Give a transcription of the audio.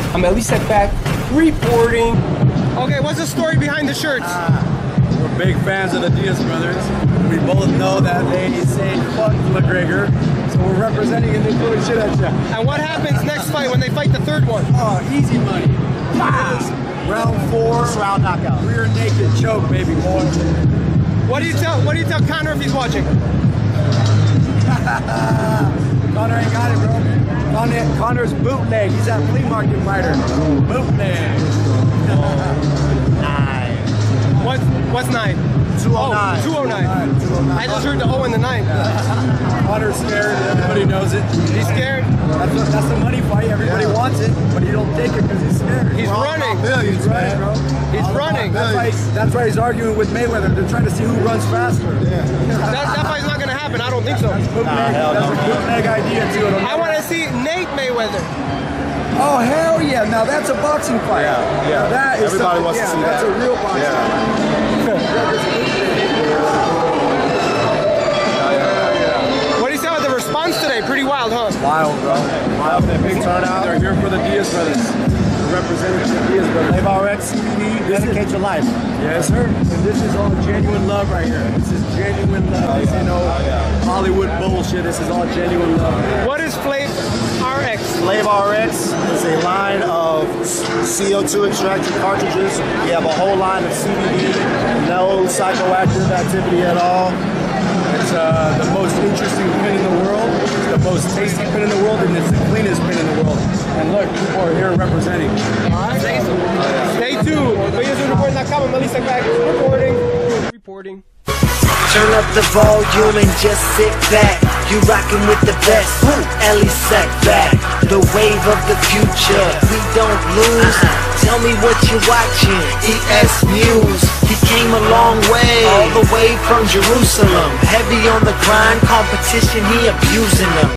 I'm Elie Seckbach reporting. Okay, what's the story behind the shirts? We're big fans of the Diaz brothers. We both know that they say fuck McGregor, so we're representing and they're throwing shit at you. And what happens next fight when they fight the third one? Oh, easy money. Round 4, round knockout. Rear naked choke, baby boy. What do you tell Conor if he's watching? Conor ain't got it, bro. Conor's bootleg. He's that flea market fighter. Bootleg. 9. What's 9? 209. Oh, 209. I just heard the O and the 9. Conor's scared. Everybody knows it. He's scared. That's the money fight. Everybody wants it, but he don't take it because he's scared. He's running. He's running, bro. He's running. That's why he's arguing with Mayweather. They're trying to see who runs faster. That fight's not gonna happen. I don't think so. That's a bootleg idea too. I want to see Nate Mayweather. Oh hell yeah! Now that's a boxing fight. Yeah. That is everybody wants to see that. That's a real boxing fight. What do you say about the response today? Pretty wild, huh? Wild, bro. Wild. Big turnout. They're here for the Diaz brothers. Representing the Diaz brothers. They've already CBD. Dedicate your life. Yes, sir. And this is all genuine love right here. This is genuine love. This, Hollywood bullshit. This is all genuine love. What is Flav RX? Flav RX is a line of CO2 extracted cartridges. We have a whole line of CBD, no psychoactive activity at all. It's the most interesting pin in the world. It's the most tasty pin in the world, and it's the cleanest pin in the world. And look, people are here representing. All right, stay tuned. Publicist.com. I'm Elie Seckbach reporting. Turn up the volume and just sit back. You rockin' with the best. Elie Seckbach, the wave of the future. We don't lose. Tell me what you're watching. EsNews. He came a long way, all the way from Jerusalem. Heavy on the grind, competition, he abusing them.